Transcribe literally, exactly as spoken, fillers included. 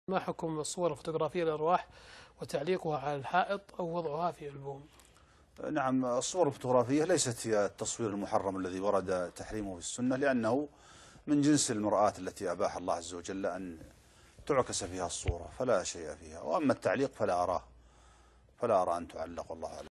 ما حكم الصور الفوتوغرافية للأرواح وتعليقها على الحائط أو وضعها في ألبوم؟ نعم، الصور الفوتوغرافية ليست هي التصوير المحرم الذي ورد تحريمه في السنة، لأنه من جنس المرآة التي أباح الله عز وجل أن تعكس فيها الصورة، فلا شيء فيها. وأما التعليق فلا أراه، فلا أرى أن تعلق، والله أعلم.